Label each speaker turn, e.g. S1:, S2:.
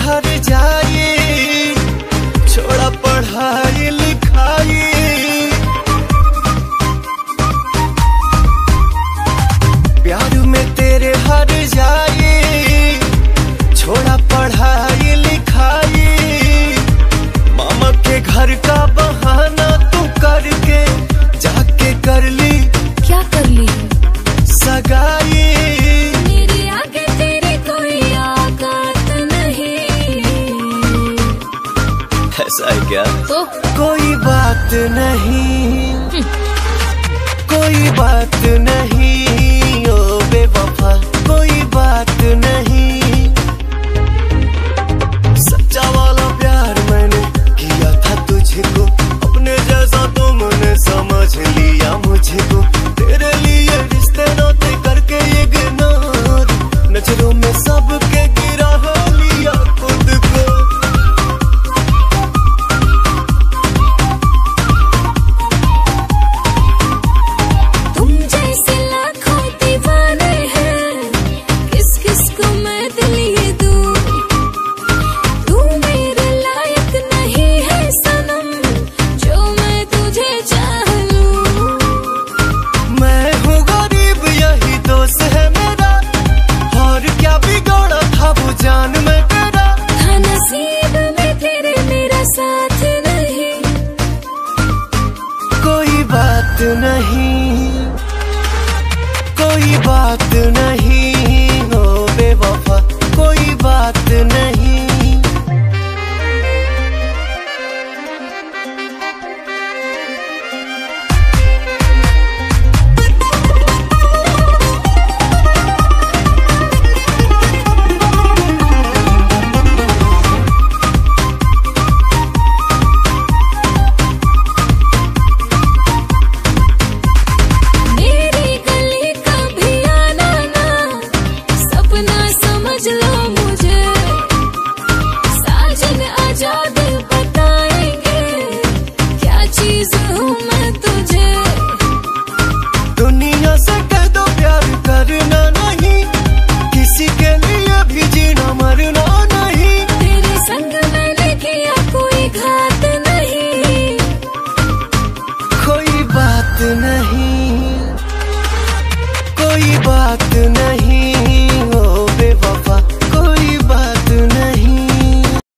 S1: हार जाए, छोड़ा पढ़ाई लिखाई। प्यार में तेरे हार जाए, छोड़ा पढ़ाई लिखाई। मामा के घर का बहाना तू करके जाके कर ली।
S2: क्या कर ली?
S1: सगाई।
S2: मेरे आगे तेरे कोई औकात नहीं।
S1: ऐसा है क्या?
S2: तो
S1: कोई बात नहीं, कोई बात नहीं ओ बेवफा, कोई बात नहीं।